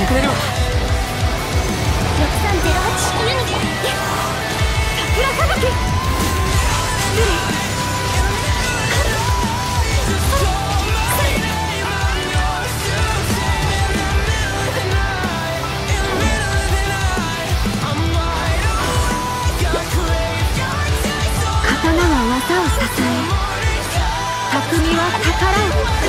くれるわ。 6308ユニティ桜科学刀は技を支え、匠は宝を。